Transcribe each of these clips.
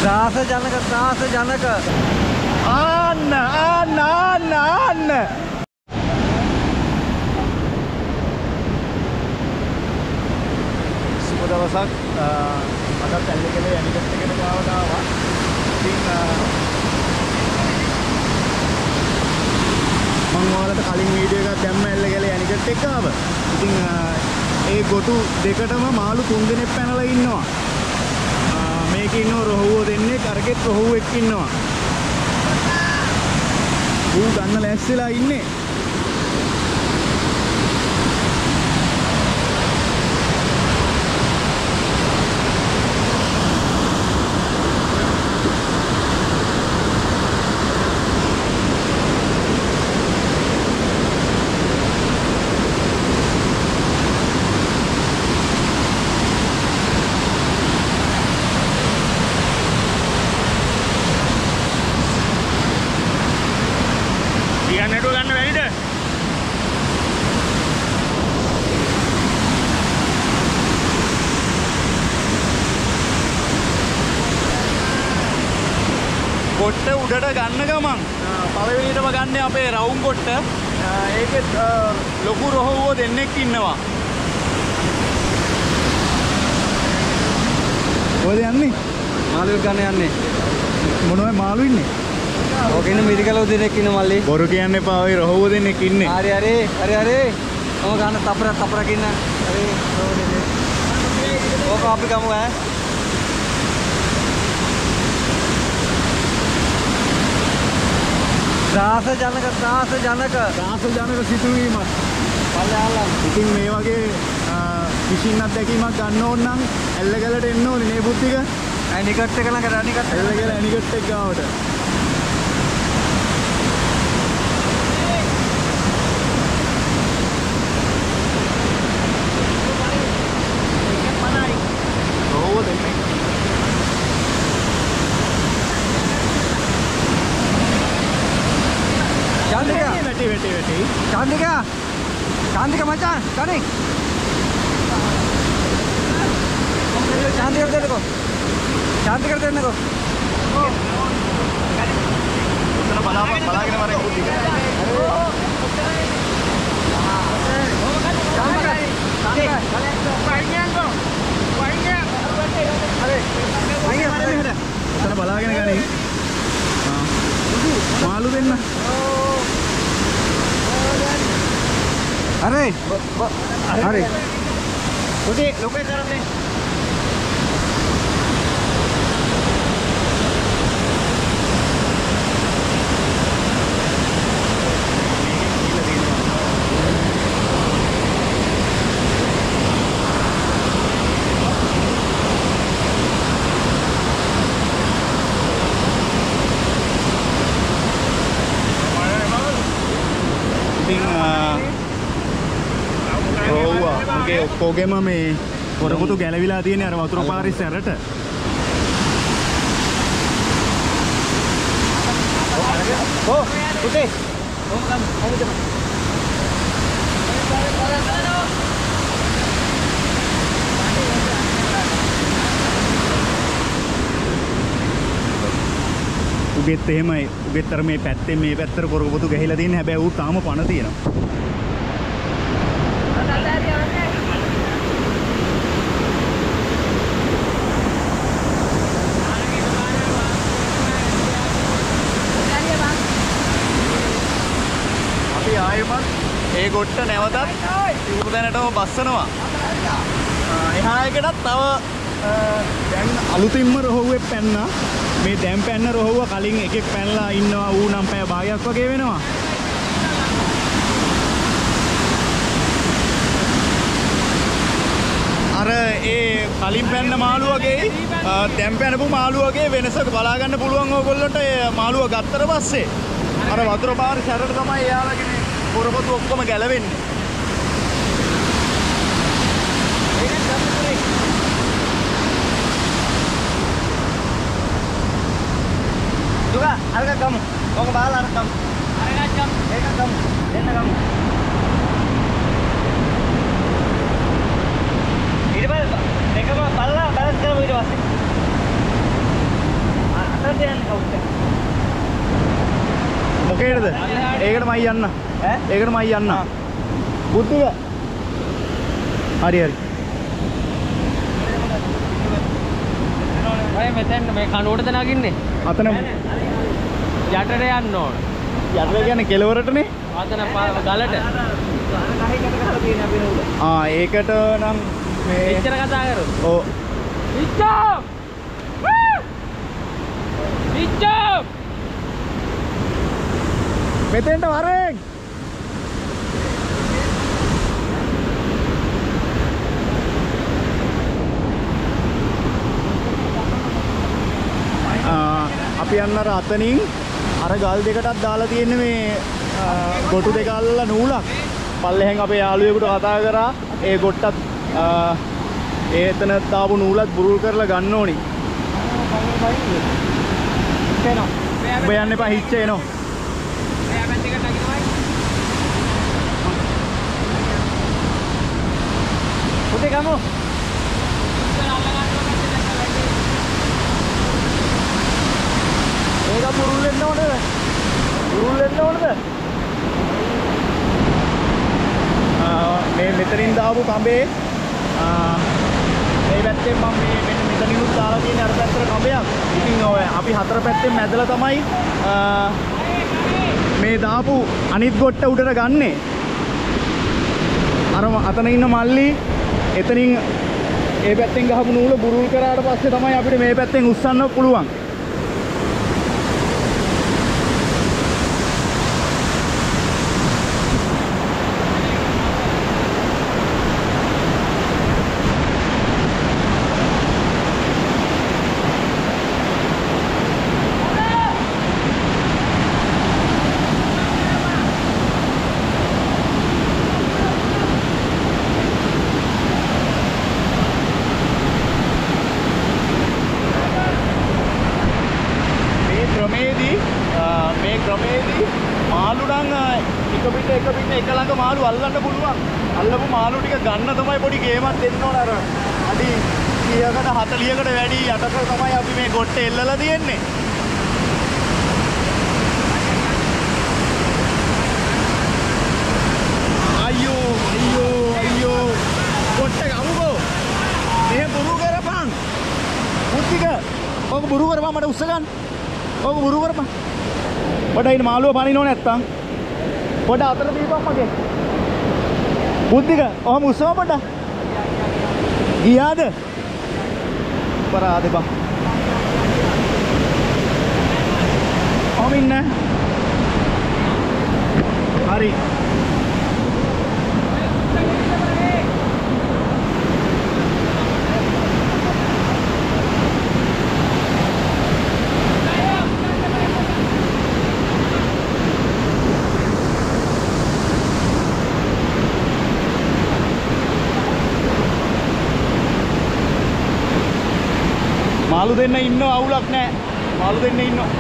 ත්‍රාසජනක ආන්න සුබ දවසක්. අදත් ඇල්ලකලේ ඇනිකට් එකට ගාවට ආවා. ඉතින් මම ඔයාලට කලින් වීඩියෝ එකක් දැම්ම ඇල්ලකලේ ඇනිකට් එක ආව. ඉතින් ඒ ගොටු දෙකටම මාළු 3 දෙනෙක් පැනලා ඉන්නවා. මේකේ ඉන්නව රොහුව දෙන්නේ, කරගෙත් රොහුවෙක් ඉන්නවා. ඌ ගන්න ලෑස්තිලා ඉන්නේ. කොට්ට උඩට ගන්න ගමන් පළවෙනිටම ගන්න අපේ රවුම් කොට්ට. ඒකෙත් ලොකු රොහුවෝ දෙන්නෙක් ඉන්නවා. කොහෙද යන්නේ? මාළුවෙක් ගන්න යන්නේ. මොනවයි මාළු ඉන්නේ? ඕකේ ඉන්න මිරිකලෝ දෙනෙක් ඉන්න මල්ලි. බොරු කියන්න එපා. ඔය රොහුවෝ දෙන්නෙක් ඉන්නේ. හරි. ඔය ගන්න තපරක් ඉන්න. හරි. ඕක අපි ගමු ඈ. ත්‍රාසජනක සිතුවීමක්. පල්ලෙහාලා. ඉතින් මේ වගේ ෆිෂින් අත්දැකීමක් ගන්න ඕන නම් ඇල්ලගලට එන්න ඕනේ නේ බුද්ධික. ඇනිකට් එක ළඟට ඇල්ලගල ඇනිකට් එක ගාවට. රොහුව දෙන්නේ. වැටි. චාන්දික මචං කණේ. චාන්දිකට දෙන්නකෝ. උතන බලාගෙන මරේ බුද්ධික. උතන බලාගෙන ගන්නේ. මාළු දෙන්න. Hare. Udah, lupa sekarang nih. ඔක්කොගෙම මේ පොරපොතු ගැලවිලා තියෙන අර වතුර පාරේ සැරට. උටේ. උගෙත් එහෙමයි. උගෙත්තර මේ පැත්තෙන් මේ පැත්තට පොරපොතු ගහිලා තියෙන හැබැයි ඌ තාම පණ තියෙනවා. ඒ ගොට්ට නැවතත් ඉවුරු දැනටම බස්සනවා. එහා එකටත් තව දැන් අලුතින්ම රොහුවෙක් පැන්නා. මේ දැන් පැන්න රොහුව කලින් එකෙක් පැනලා ඉන්නවා. ඌ නම් පැය භාගයක් වගේ වෙනවා. අර ඒ කලින් පැන්න මාළුවගේ දැන් පැනපු මාළුවගේ වෙනස බලා ගන්න පුළුවන් ඕගොල්ලන්ට. ඒ මාළුව ගත්තට පස්සේ අර වතුර පාරේ සැරට තමයි එයාලගේ පොරපොතු ඔක්කොම ගැලවෙන්නේ. Juga, harga kamu. Kau kebal harga kamu. Harga kamu. Harga kamu. Harga kamu. Ini bal. Mereka mah ballah balas kamu itu pasti. මොකේද? ඒකටමයි යන්න. ඒකටමයි යන්න. බුද්ධික. හරි හරි. අය මෙතෙන් මේ කනුවටද නගින්නේ? අතන යටට යන්න ඕන. යටට කියන්නේ කෙලවරටනේ. අතන ගලට. ඒකට නම් මේ එච්චර කතා කරමු. ඔව්. ඉච්චෝ! ඉච්චෝ! මෙතෙන්ට වරෙන්. අපි යන්න අර අතනින් අර ගල් දෙකටත් දාලා තියෙන්නේ මේ ගොටු දෙක අල්ලලා නූලක්. පල්ලෙහෙන් අපේ යාළුවෙකුට කතා කරා ඒ ගොට්ටත් ඒ එතන දාපු නූලත් බුරුල් කරලා ගන්න ඕනි. ඔබ යන්න එපා හිච්ච එනවා. පුතේ ගමු. ඒක බුරුල් වෙන්න ඕනද? බුරුල් වෙන්න ඕනද? මේ මෙතනින් දාපු කඹේ මේ පැත්තෙන් මම මේ මෙන්න මෙතනිනුත් දාලා තියෙන අර පැත්තට කඹයක්. ඉතින් ඔය අපි හතර පැත්තෙන් මැදලා තමයි මේ දාපු අනිත් ගොට්ට උඩට ගන්නෙ. අර අතන ඉන්න මල්ලි එතනින් ඒ පැත්තෙන් ගහපු නූල බුරුල් කරාට පස්සේ තමයි අපිට මේ පැත්තෙන් උස්සන්න පුළුවන්. ක්‍රමේදී මාළු නම් එක පිට එක ළඟ මාළු අල්ලන්න පුළුවන්. අල්ලපු මාළු ටික ගන්න තමයි පොඩි ගේමක් දෙන්න ඕන. අර අඩි 30කට 40කට වැඩි යටක තමයි අපි මේ ගොට්ටේ එල්ලලා තියෙන්නේ. අයියෝ ගොට්ටේ ගමුකෝ. මෙහෙ බුරු කරපන්. මුත්තික ඔක බුරු කරපන් මට උස්ස ගන්න. ඔක බුරු කරපන්. පොඩ ඉන්න මාළුව පනින්න ඕනේ නැත්තම් පොඩ අතර දීපන් මගේ බුද්ධික ඔහම උස්සව පොඩ ගියාද පරාදේ බං ඔහම ඉන්න හරි මාළු දෙන්න ඉන්නව අවුලක් නැහැ. මාළු දෙන්න ඉන්නව.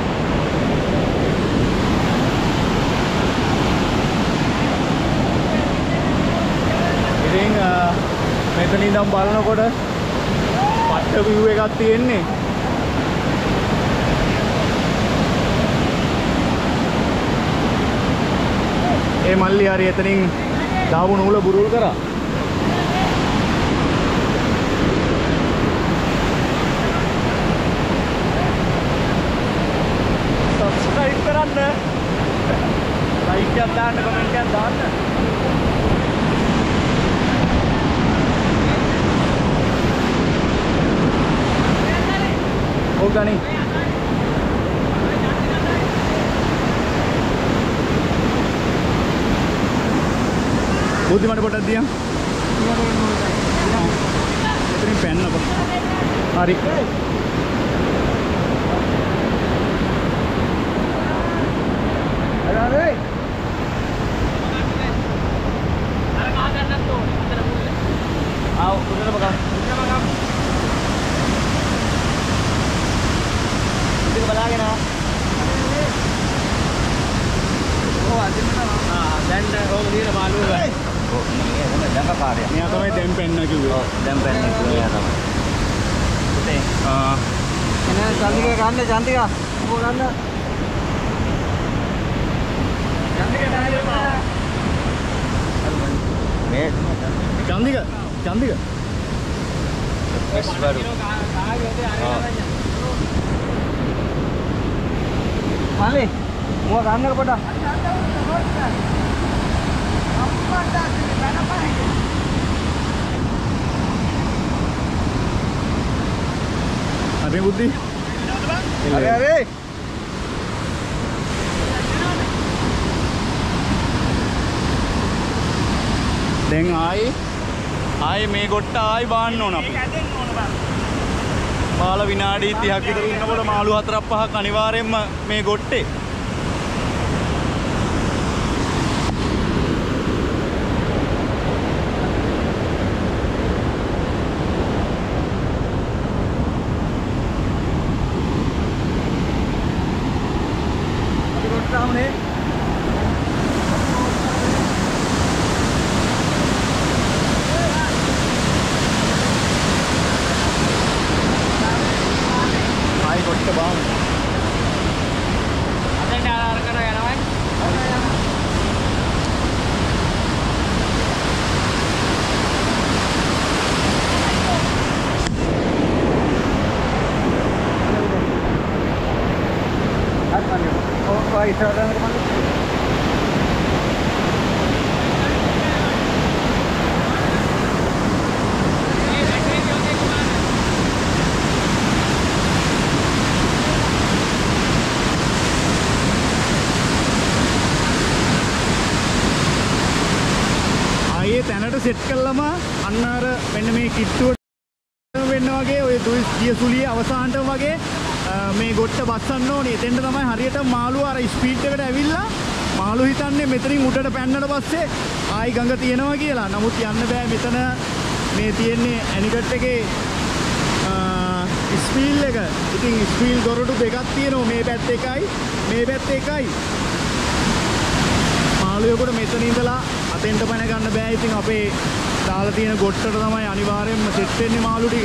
ඉතින් මෙතන ඉඳන් බලනකොට පට්ට view එකක් තියෙන්නේ. ඒ මල්ලි හරි එතනින් දාපු නූල බුරුල් කරා. සබ්ස්ක්‍රයිබ් කරන්න. ලයික් එකක් දාන්න, කමෙන්ට් එකක් දාන්න. ඔව් ගනි. බුද්ධි මට පොඩක් දියන්. එතනින් පැන්නකො. හරි. Ini atau main dempen lagi juga. Dempen itu ya, teman. Ini cantik kan? Cantik ah. ගන්න. මේ චන්දික ෆ්‍රෙෂ් වරු. මල්ලි මුව ගන්නක පොඩක්. අනේ බුද්ධි. හරි. දැන් ආයි මේ ගොට්ට ආයි බාන්න ඕන අපි. මාළ විනාඩි 30ක් විතර ඉන්නකොට මාළු 4-5ක් අනිවාර්යෙන්ම මේ ගොට්ටේ. අපි ගොට්ට ආවනේ. ගොට්ට බාමු. අදට ආර කර යනවා. අත්මන්නේ. ඔය ඉස්සරහට කමන්නේ. තැනට සෙට් කළාම අන්න අර මෙන්න මේ කිට්ටුවට වෙන්න වගේ ඔය දිය සුලිය අවසානට වගේ මේ ගොට්ට බස්සන්න ඕනේ. එතෙන්ට තමයි හරියට මාළු අර ස්පීඩ් එකට ඇවිල්ලා මාළු හිතන්නේ මෙතනින් උඩට පැන්නට පස්සේ ආයි ගඟ තියෙනවා කියලා. නමුත් යන්න බෑ. මෙතන මේ තියෙන්නේ ඇනිකට් එකේ ස්පීල් එක. ඉතින් ස්පීල් දොරටු දෙකක් තියෙනවා. මේ පැත්ත එකයි මේ පැත්ත එකයි. මාළුවෙකුට මෙතන ඉඳලා අතෙන්ට පැන ගන්න බෑ. ඉතින් අපේ දාලා තියෙන ගොට්ටට තමයි අනිවාර්යයෙන්ම සෙට් වෙන්නේ මාළු ටික.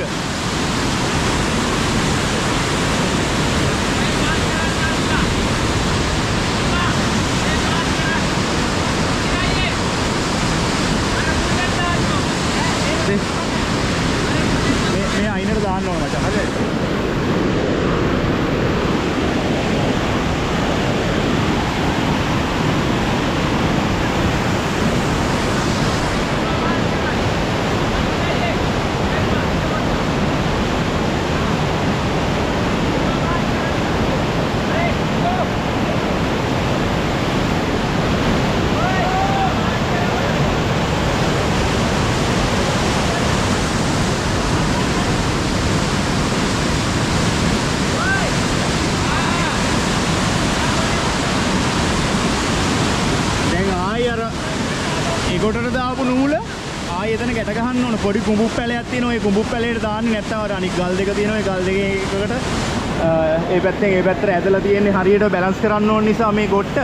මේ අයිනට දාන්න ඕන මචං. හරිද? ගොඩට දාපු නූල ආයෙ එතන ගැට ගහන්න ඕන. පොඩි කුඹුප් පැලයක් තියෙනවා. ඒ කුඹුප් පැලේට දාන්නේ නැත්නම් අර අනිත් ගල් දෙක තියෙනවා. ඒ ගල් දෙකේ එකකට ඒ පැත්තෙන් ඒ පැත්තට ඇදලා තියෙන්නේ හරියට බැලන්ස් කරන්න ඕන නිසා මේ ගොට්ට.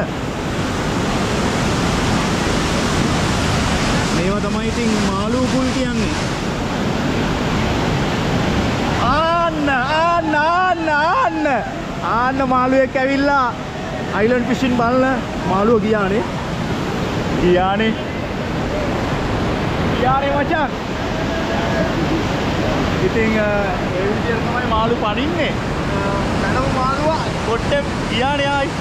මේවා තමයි ඉතින් මාළු පුල් කියන්නේ. ආන්න මාළුවෙක් ඇවිල්ලා අයිලන්ඩ් ෆිෂින් බලන මාළුව ගියානේ. ගියානේ මචං. ඉතින් ඒ විදිහට තමයි මාළු පනින්නේ. පැනමු මාළුවා කොට්ටේ ගියානේ ආයි.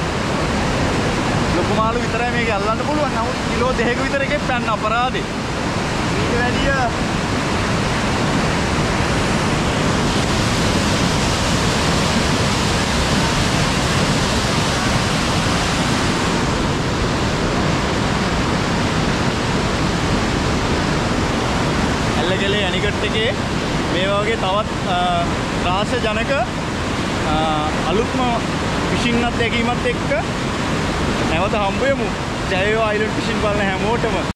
ලොකු මාළු විතරයි මේක අල්ලන්න පුළුවන්. නමුත් කිලෝ 2ක විතර එකක් පැන්න අපරාධේ. ඊට වැඩිය ඇල්ලගලේ ඇනිකට් එකේ මේ වගේ තවත් රාසජනක අලුත්ම ෆිෂින් අත්දැකීමත් එක්ක නැවත හම්බ වෙමු. ජය වේවා අයිලන්ඩ් ෆිෂින් බලන හැමෝටම.